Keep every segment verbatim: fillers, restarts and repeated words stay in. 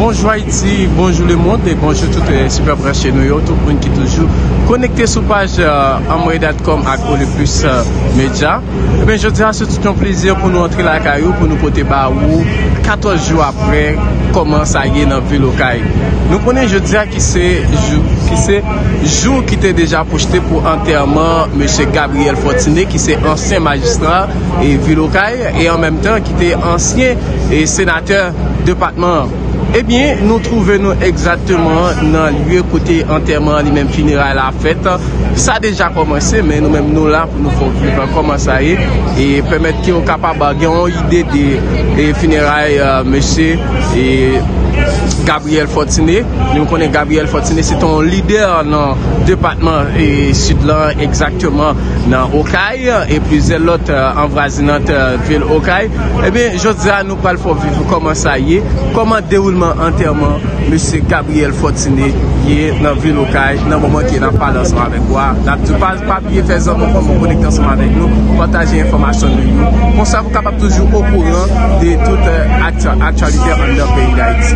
Bonjour Haïti, bonjour le monde et bonjour tout les super branchés nous, tout le monde qui est toujours connecté sur page euh, amway point com et le plus euh, média. Et bien, je dirais c'est tout un plaisir pour nous entrer la caillou, pour nous porter baou quatorze jours après comment ça y est dans la ville locale. Nous connaissons, je dirais, qui c'est qui c'est jour qui était déjà projeté pour enterrement M. Gabriel Fortuné, qui c'est ancien magistrat et ville locale et en même temps qui était ancien et sénateur département. Eh bien, nous trouvons exactement dans le lieu côté enterrement, lui-même funérailles la fête. Ça a déjà commencé, mais nous-mêmes nous là pour nous faire vivre comment ça est et permettre qu'ils soient capables d'avoir une idée des funérailles euh, monsieur et Gabriel Fortuné. Nous connaissons Gabriel Fortuné, c'est un leader dans le département et sud-là, exactement dans Okaï et plusieurs autres euh, environnantes euh, villes Okaï. Eh bien, je dis à nous pas le faire vivre comment ça y est, comment déroulement enterrement M. Gabriel Fortuné qui est dans la ville Okaï, dans le moment qui est dans le parler ensemble avec moi. Nous pas papier, faire ça, nous connecter ensemble avec nous, partager l'information de nous. Pour ça, vous êtes capable toujours au courant de toute euh, actualité dans le pays d'Haïti.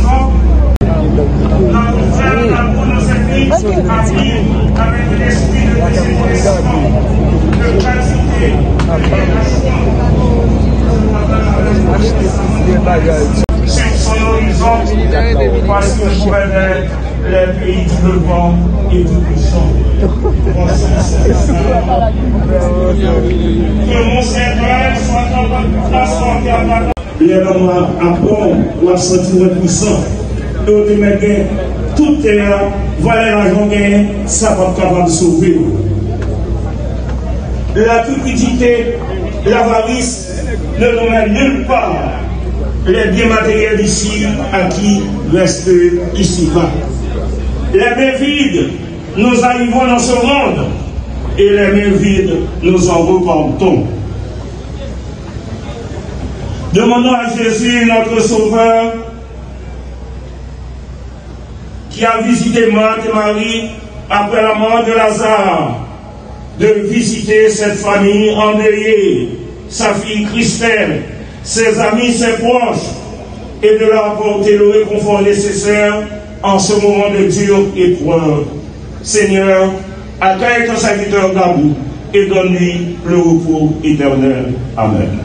C'est son horizon parce que je connais les pays du Levant et du puissant. Que mon Seigneur soit en votre transporté à la les hommes apprennent ou à sentir puissant. Et on dit, mais tout est là, voilà l'argent gagné, ça va être capable de sauver. La cupidité, l'avarice ne nous mène nulle part. Les biens matériels ici, acquis, restent ici-bas. Les mains vides, nous arrivons dans ce monde, et les mains vides, nous en repartons. Demandons à Jésus, notre Sauveur, qui a visité Marthe et Marie après la mort de Lazare, de visiter cette famille endeuillée, sa fille Christelle, ses amis, ses proches, et de leur apporter le réconfort nécessaire en ce moment de dure épreuve. Seigneur, accueille ton serviteur Gabou et donne-lui le repos éternel. Amen.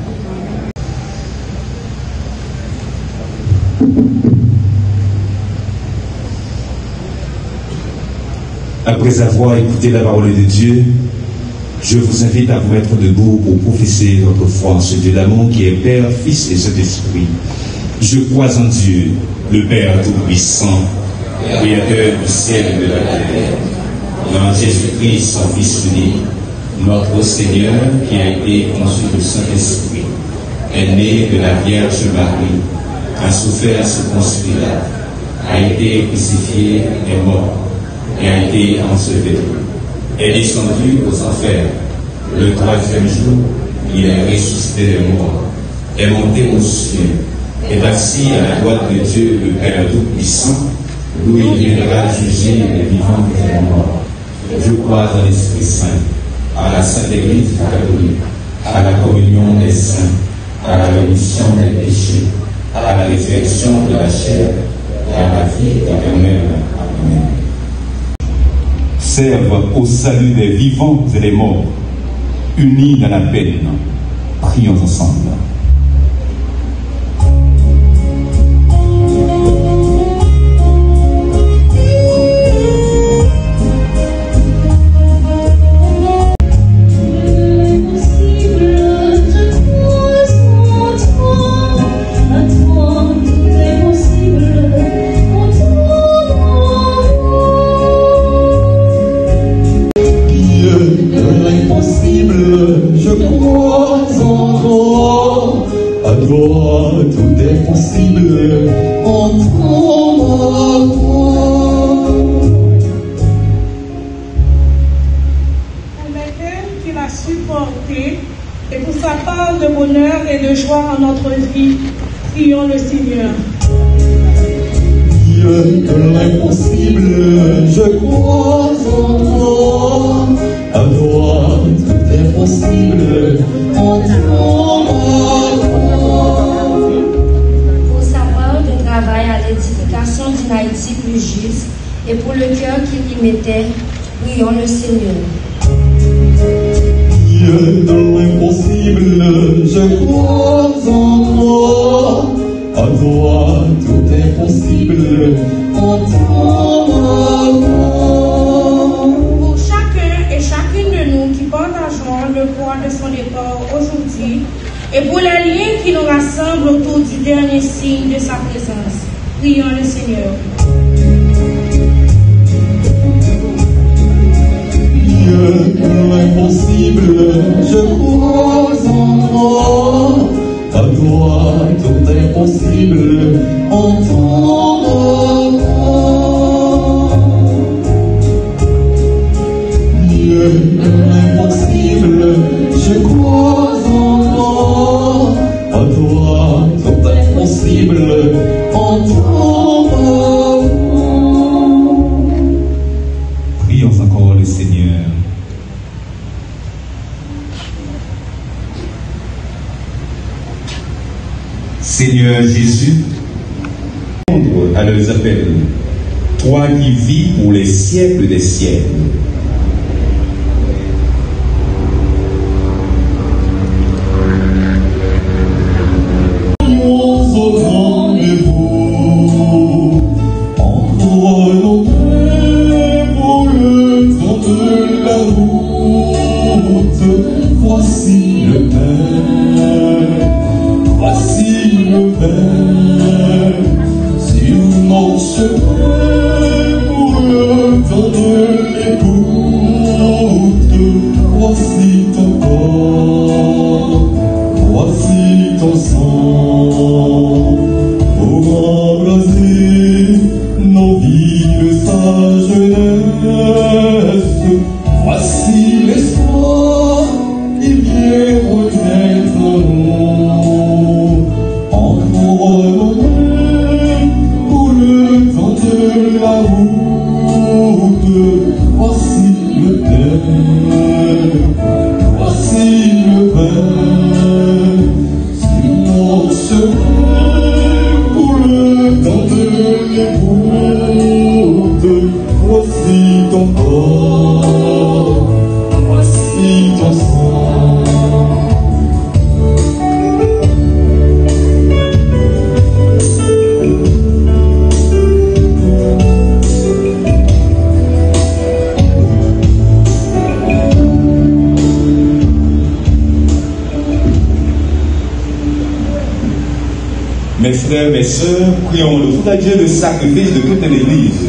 Après avoir écouté la parole de Dieu, je vous invite à vous mettre debout pour professer votre foi en ce Dieu d'amour qui est Père, Fils et Saint-Esprit. Je crois en Dieu, le Père Tout-Puissant, Créateur du ciel et de la terre, et en Jésus-Christ, son Fils unique, notre Seigneur, qui a été conçu du Saint-Esprit, est né de la Vierge Marie, a souffert sous Ponce Pilate, a été crucifié et mort, et a été enseveli, est descendu aux enfers. Le troisième jour, il est ressuscité des morts, est monté aux cieux, est assis à la droite de Dieu, le Père Tout-Puissant, d'où il viendra juger les vivants et les morts. Je crois en l'Esprit Saint, à la Sainte Église catholique, à la communion des saints, à la rémission des péchés, à la résurrection de la chair et à la vie éternelle. Amen. Serve au salut des vivants et des morts, unis dans la peine. Prions ensemble. Travail à l'édifice qu'il y mettait. Prions le Seigneur. Dieu de l'impossible, je crois en toi. À toi, tout est possible. En toi, pour chacun et chacune de nous qui partageons le poids de son départ aujourd'hui, et pour les liens qui nous rassemblent autour du dernier signe de sa présence, prions le Seigneur. Dieu de l'impossible, je crois en toi. À toi, tout est possible. En toi, Dieu de l'impossible, je crois en toi. À toi, tout est possible. En toi. Prions encore le Seigneur. Seigneur Jésus, répondre à leurs appels, toi qui vis pour les siècles des siècles. Voici le Père, voici le Père, sur nos chemins pour le temps de l'écoute. Voici ton corps, voici ton sang, pour embraser nos vies de sa jeunesse. Voici l'espoir qui vient renaître en nous. Encore loin pour le temps de la route. Voici le Père, voici le Père, sur nos chemins pour le temps de l'écoute. Voici ton corps, voici ton sang. Mes frères, mes sœurs, prions le tout à Dieu le sacrifice de toute l'Église.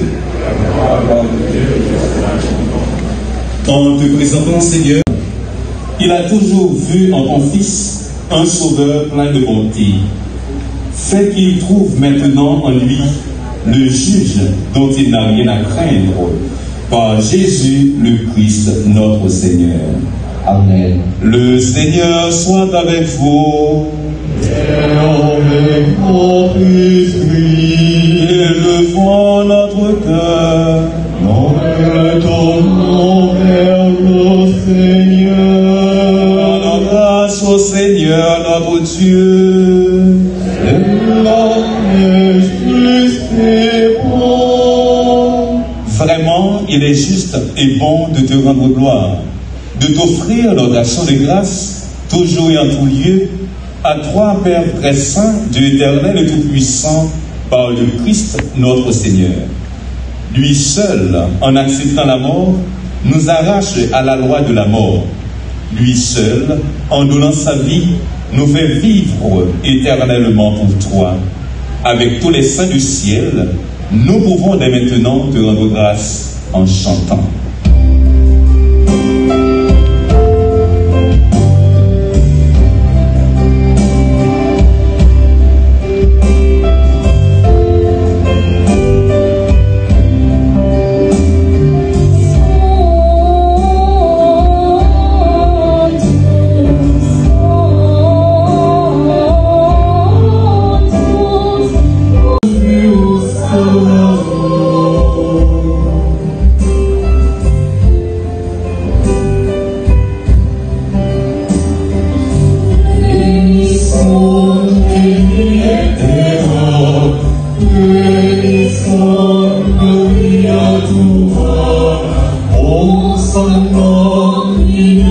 En te présentant, Seigneur, il a toujours vu en ton Fils un sauveur plein de bonté. Fais qu'il trouve maintenant en lui le juge dont il n'a rien à craindre, par Jésus le Christ, notre Seigneur. Amen. Le Seigneur soit avec vous. Et avec notre esprit, Élevons notre cœur. nous retournons vers le Seigneur. Rendons grâce au Seigneur notre Dieu. Cela est juste et bon. Vraiment, il est juste et bon de te rendre gloire, de t'offrir l'adoration de grâce, toujours et en tout lieu, à toi, Père très saint, Dieu éternel et tout-puissant, par le Christ notre Seigneur. Lui seul, en acceptant la mort, nous arrache à la loi de la mort. Lui seul, en donnant sa vie, nous fait vivre éternellement pour toi. Avec tous les saints du ciel, nous pouvons dès maintenant te rendre grâce en chantant.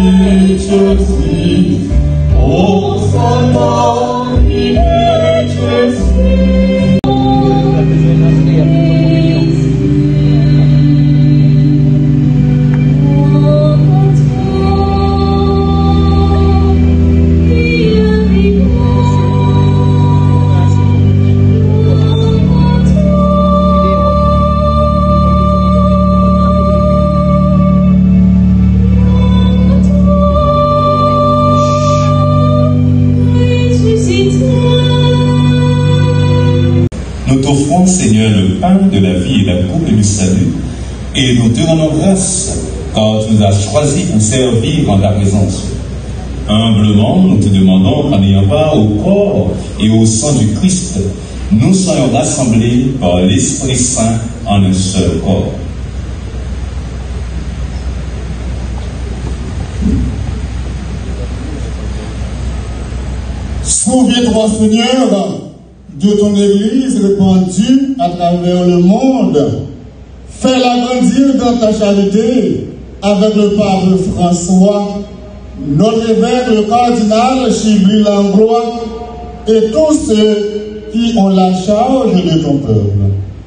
Seigneur, le pain de la vie et la coupe du salut, et nous te rendons grâce car tu nous as choisis pour servir en ta présence. Humblement, nous te demandons, en ayant part au corps et au sang du Christ, nous soyons rassemblés par l'Esprit Saint en un seul corps. Souviens-toi, Seigneur, de ton Église répandue à travers le monde. Fais-la grandir dans ta charité avec le pape François, notre évêque, le cardinal Chibli Langlois et tous ceux qui ont la charge de ton peuple.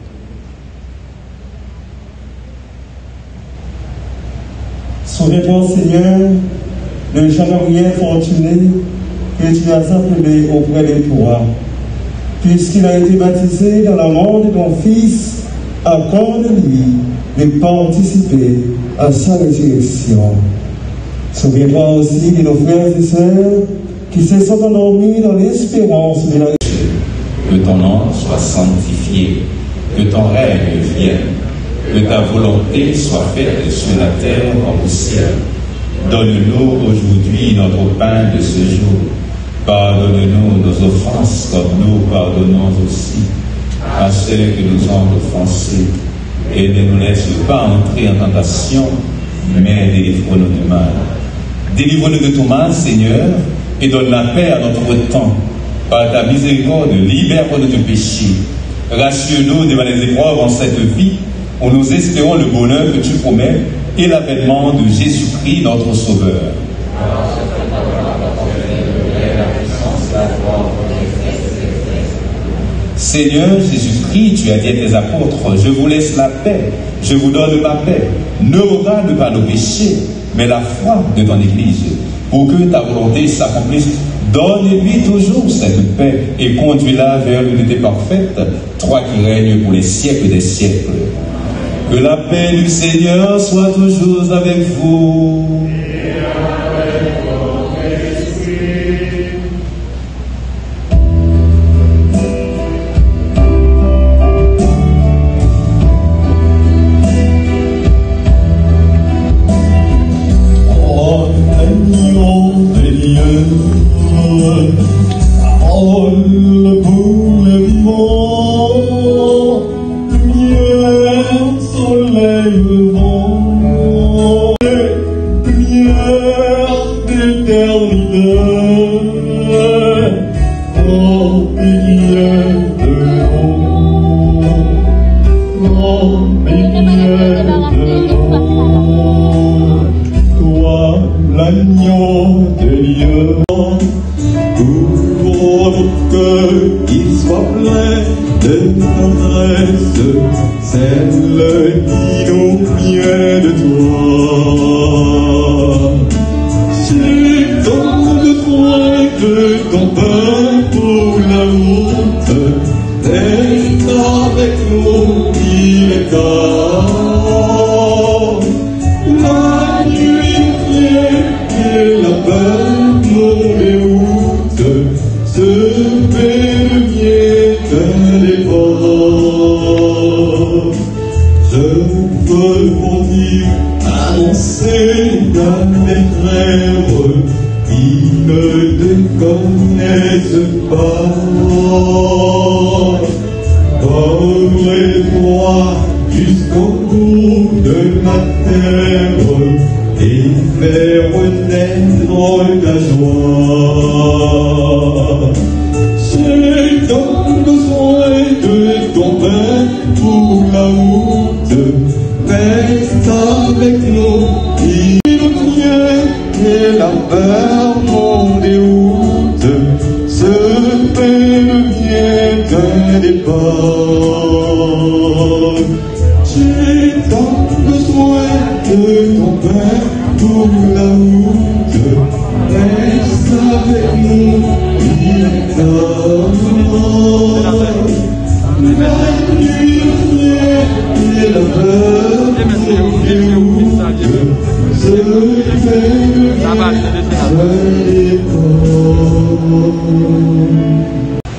Souviens-toi, Seigneur, de Jean-Gabriel fortuné que tu as appelé auprès de toi. Puisqu'il a été baptisé dans la mort de ton Fils, accorde-lui de participer à sa résurrection. Souviens-toi aussi de nos frères et sœurs qui se sont endormis dans l'espérance de la résurrection. Que ton nom soit sanctifié, que ton règne vienne, que ta volonté soit faite sur la terre comme au ciel. Donne-nous aujourd'hui notre pain de ce jour. Pardonne-nous nos offenses comme nous pardonnons aussi à ceux qui nous ont offensés. Et ne nous laisse pas entrer en tentation, mais délivre-nous du mal. Délivre-nous de tout mal, Seigneur, et donne la paix à notre temps. Par ta miséricorde, libère-nous de tout péché. Rassure-nous devant les épreuves en cette vie, où nous espérons le bonheur que tu promets et l'avènement de Jésus-Christ, notre Sauveur. Seigneur Jésus-Christ, tu as dit à tes apôtres, je vous laisse la paix, je vous donne ma paix. Ne regarde pas nos péchés, mais la foi de ton Église, pour que ta volonté s'accomplisse. Donne-lui toujours cette paix et conduis-la vers l'unité parfaite, toi qui règnes pour les siècles des siècles. Que la paix du Seigneur soit toujours avec vous. Reste avec nous, il nous tient. et la peur m'en déroute, c'était le mien d'un départ. J'ai tant besoin de ton pain pour la route, reste avec nous, la nuit et la peur m'en déroute, c'était le mien d'un départ.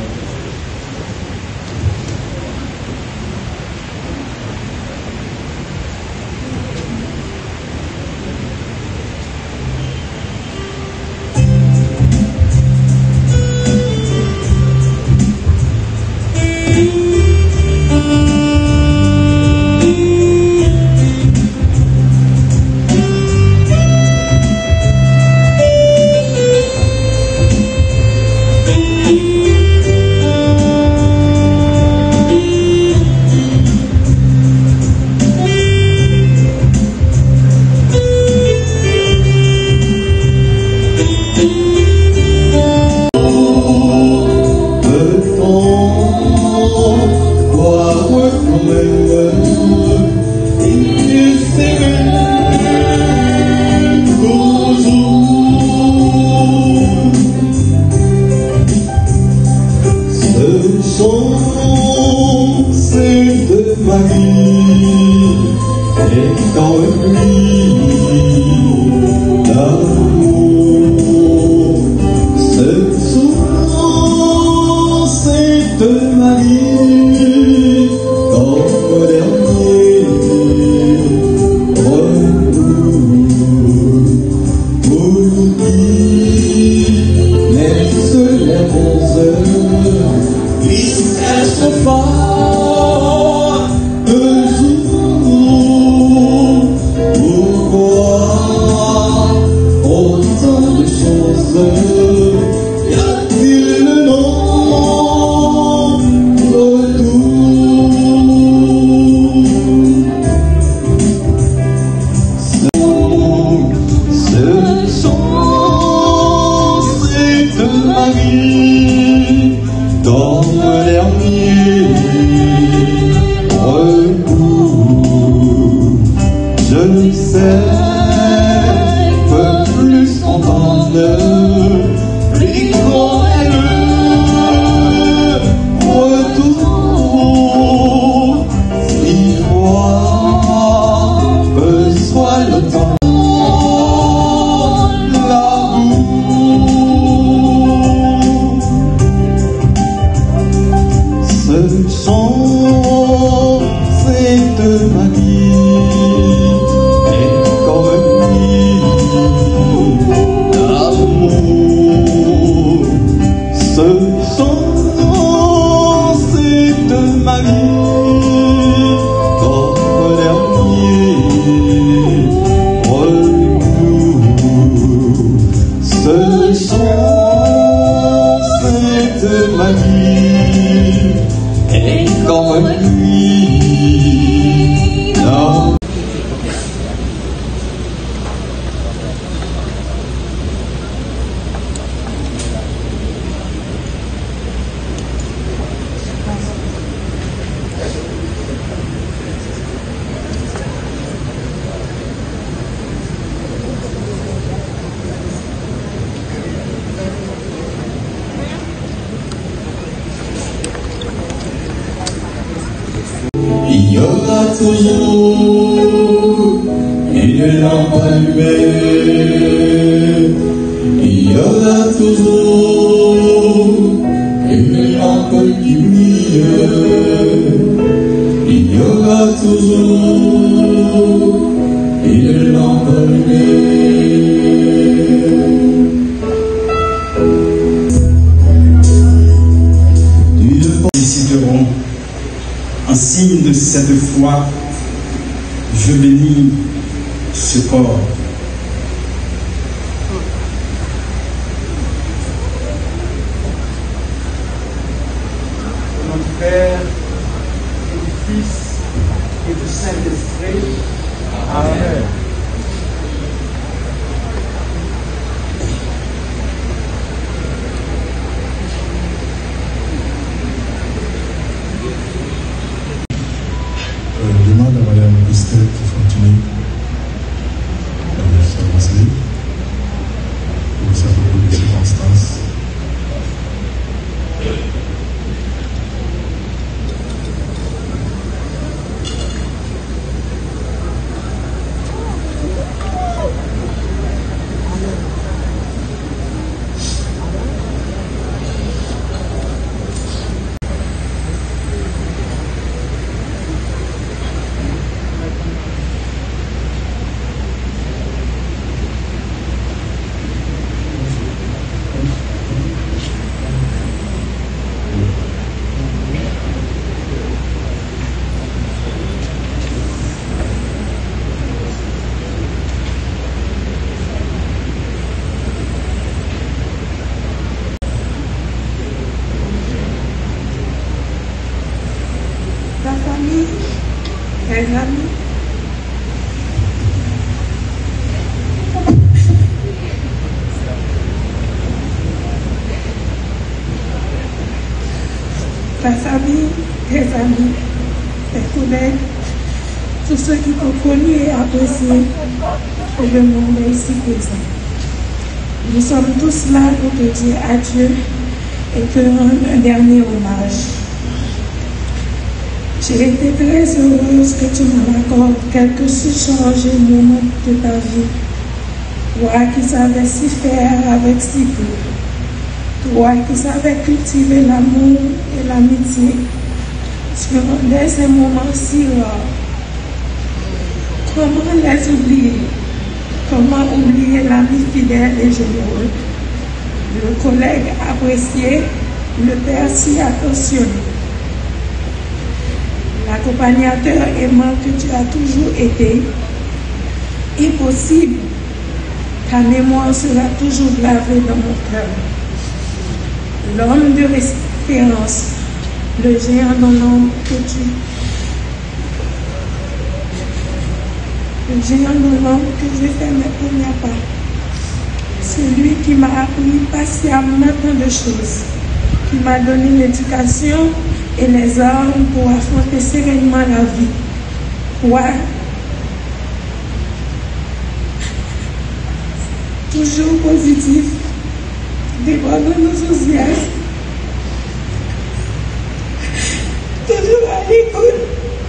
Il y aura toujours une lampe allumée. Il y aura toujours une lampe qui brille. Il y aura toujours une lampe allumée. Nous déciderons en signe de cette foi, je bénis ce corps. Notre Père, et du Fils, et du Saint-Esprit. Amen. ça fait beaucoup de circonstances. Ta famille, tes amis, tes collègues, tous ceux qui t'ont connu et apprécié, et le monde est ici présent. Nous sommes tous là pour te dire adieu et te rendre un dernier hommage. J'ai été très heureuse que tu m'accordes quelques surchargés moments de ta vie. Toi qui savais si faire avec si peu. Toi qui savais cultiver l'amour et l'amitié. Tu rendais ces moments si rares. Comment les oublier? Comment oublier l'ami fidèle et généreux? Le collègue apprécié, le père si attentionné. L'accompagnateur aimant que tu as toujours été. Impossible, ta mémoire sera toujours gravée dans mon cœur. L'homme de référence, le géant dans l'ombre que tu le géant dans l'ombre que j'ai fait mes premiers pas. Celui qui m'a appris patiemment tant de choses, qui m'a donné l'éducation et les armes pour affronter sereinement la vie. Ouais. Toujours positif, débordant d'enthousiasme, toujours à l'écoute.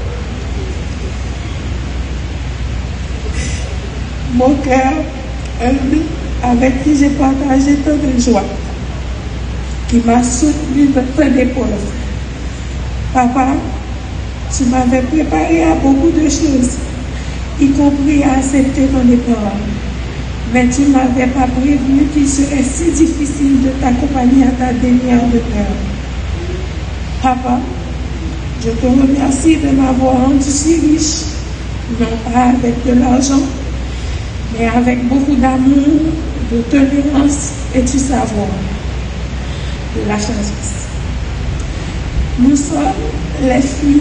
Mon cœur humble, avec qui j'ai partagé tant de joie, qui m'a soutenu dans tant d'épreuves. Papa, tu m'avais préparé à beaucoup de choses, y compris à accepter ton départ. Mais tu ne m'avais pas prévenu qu'il serait si difficile de t'accompagner à ta dernière demeure. Papa, je te remercie de m'avoir rendu si riche, non pas avec de l'argent, mais avec beaucoup d'amour, de tolérance et du savoir, de la sagesse. Nous sommes les filles.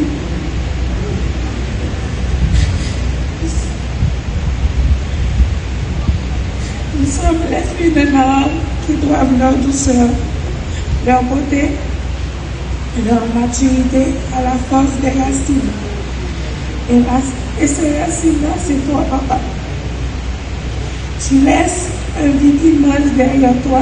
Nous sommes les filles de Nahum qui doivent leur douceur, leur beauté, leur maturité à la force des racines. Et, la, et ces racines-là, c'est toi, papa. Tu laisses un vide immense derrière toi.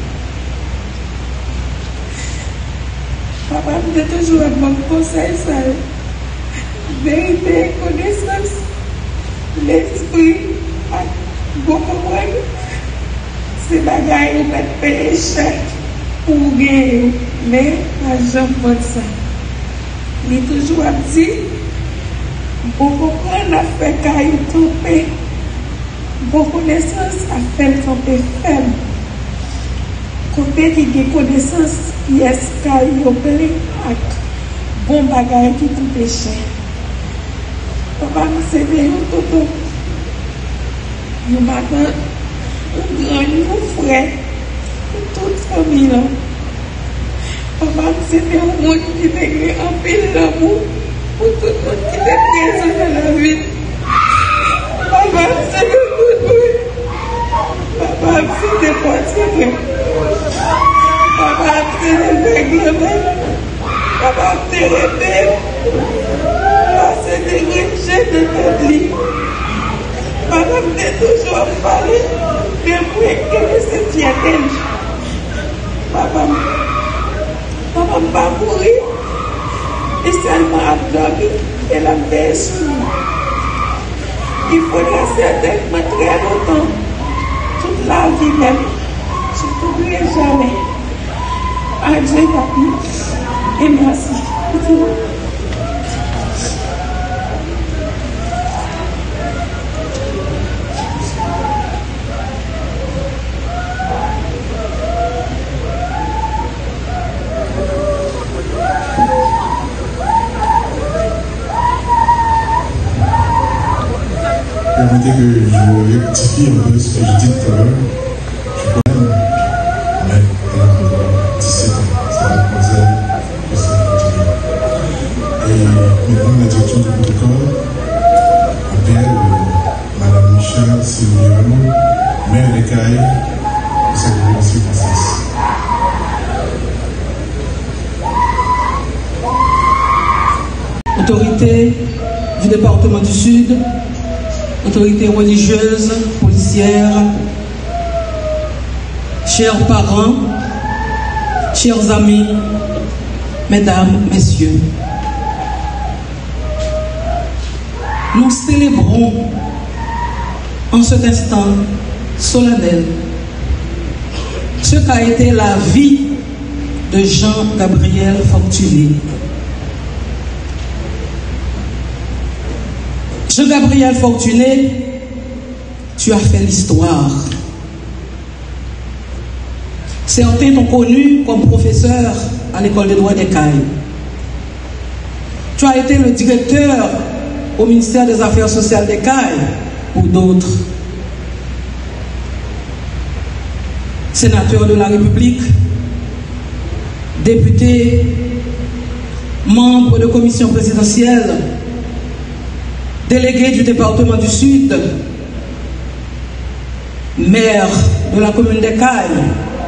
Papa me dit toujours un bon conseil, ça. Vérité, connaissance, l'esprit, beaucoup moins. C'est bagaille où mettre payer cher pour gagner, mais pas jamais comme ça. Il est toujours dit, beaucoup moins a fait caillou camper, beaucoup connaissance a fait camper faible. Côté qui a connaissance, qui est caillou opéré avec bon bagaille qui coûte cher. Papa me c'est bien tout. Nous m'attendons. Un grand nous frère pour toute famille là. Papa, c'était un monde qui était en pile d'amour pour tout le monde qui était présent dans la vie. Papa, c'était tout le Papa, c'était pas Papa, c'était grand-mère. Papa, c'était rêvé. Papa, c'était riche de notre Papa, c'était toujours parlé. Depuis que c'est fier courir. Et seulement à dormir et la baisse. Il faudra certainement très longtemps, toute la vie même. Je ne t'oublierai jamais. Adieu, papi. Et merci. Permettez que je rectifie un peu ce que je dis tout à l'heure. Je crois que elle a dix-sept ans, c'est mademoiselle que ça continue. Et maintenant, la direction du protocole appelle euh, Madame Michel Silvero, maire des Cailles, pour cette circonstance. Autorité du département du Sud, autorités religieuses, policières, chers parents, chers amis, mesdames, messieurs, nous célébrons en cet instant solennel ce qu'a été la vie de Jean-Gabriel Fortuné. Jean-Gabriel Fortuné, tu as fait l'histoire. Certains t'ont connu comme professeur à l'école des droits des Cailles. Tu as été le directeur au ministère des Affaires sociales des Cailles pour d'autres. Sénateur de la République, député, membre de commission présidentielle, délégué du département du Sud, maire de la commune des Cailles,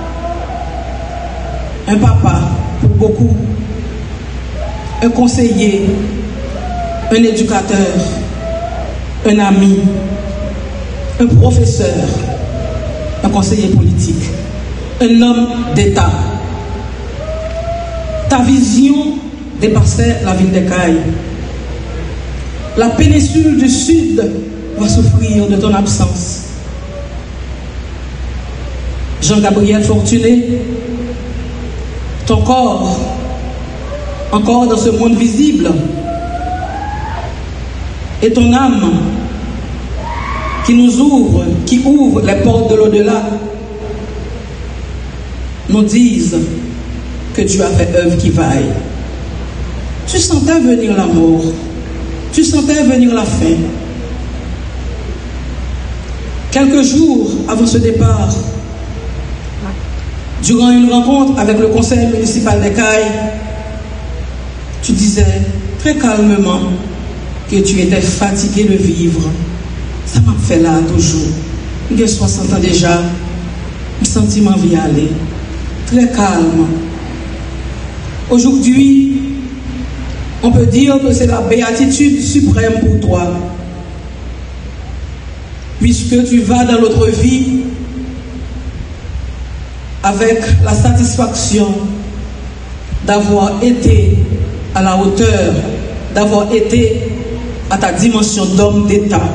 un papa pour beaucoup, un conseiller, un éducateur, un ami, un professeur, un conseiller politique, un homme d'État. Ta vision dépassait la ville des Cailles. La péninsule du Sud va souffrir de ton absence. Jean-Gabriel Fortuné, ton corps, encore dans ce monde visible, et ton âme qui nous ouvre, qui ouvre les portes de l'au-delà, nous disent que tu as fait œuvre qui vaille. Tu sentais venir la mort. Tu sentais venir la fin. Quelques jours avant ce départ, durant une rencontre avec le conseil municipal des Cailles, tu disais très calmement que tu étais fatigué de vivre. Ça m'a fait là toujours. J'ai soixante ans déjà, le sentiment vient aller. Très calme. Aujourd'hui, on peut dire que c'est la béatitude suprême pour toi. Puisque tu vas dans l'autre vie avec la satisfaction d'avoir été à la hauteur, d'avoir été à ta dimension d'homme d'État.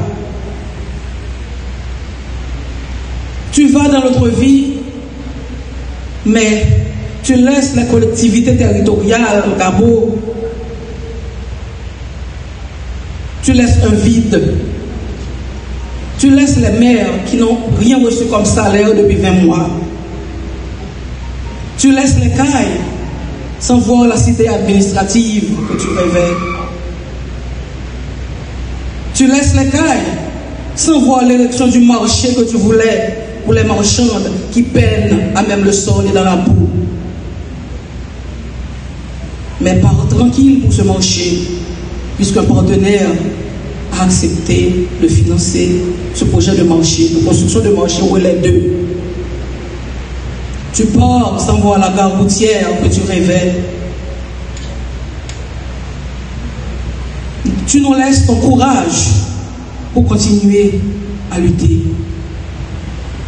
Tu vas dans l'autre vie, mais tu laisses les collectivités territoriales au Gabon. Tu laisses un vide. Tu laisses les maires qui n'ont rien reçu comme salaire depuis vingt mois. Tu laisses les Cailles sans voir la cité administrative que tu rêvais. Tu laisses les Cailles sans voir l'élection du marché que tu voulais pour les marchandes qui peinent à même le sol et dans la boue. Mais pars tranquille pour ce marché, puisqu'un partenaire a accepté de financer ce projet de marché, de construction de marché où les deux. Tu pars sans voir la gare routière que tu rêvais. Tu nous laisses ton courage pour continuer à lutter.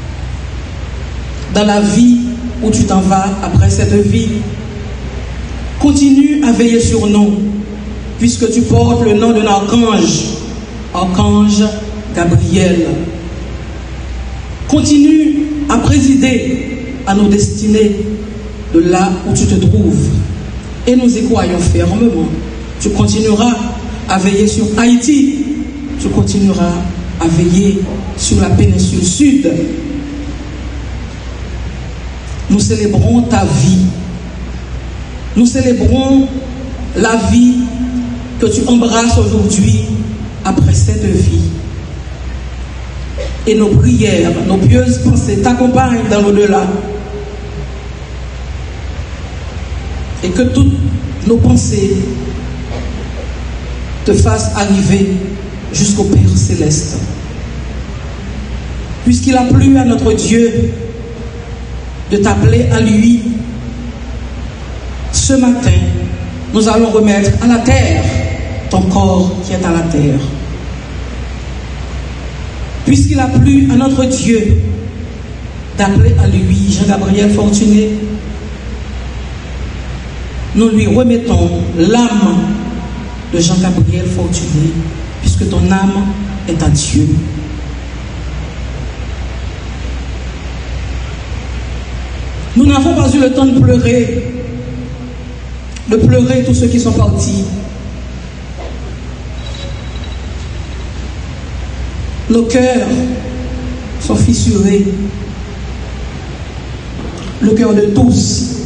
Dans la vie où tu t'en vas après cette vie, continue à veiller sur nous, puisque tu portes le nom d'un archange, archange Gabriel. Continue à présider à nos destinées de là où tu te trouves. Et nous y croyons fermement. Tu continueras à veiller sur Haïti. Tu continueras à veiller sur la péninsule sud. Nous célébrons ta vie. Nous célébrons la vie que tu embrasses aujourd'hui après cette vie. Et nos prières, nos pieuses pensées t'accompagnent dans l'au-delà. Et que toutes nos pensées te fassent arriver jusqu'au Père Céleste. Puisqu'il a plu à notre Dieu de t'appeler à lui, ce matin, nous allons remettre à la terre ton corps qui est à la terre. Puisqu'il a plu à notre Dieu d'appeler à lui Jean-Gabriel Fortuné, nous lui remettons l'âme de Jean-Gabriel Fortuné, puisque ton âme est à Dieu. Nous n'avons pas eu le temps de pleurer, de pleurer tous ceux qui sont partis. Nos cœurs sont fissurés, le cœur de tous.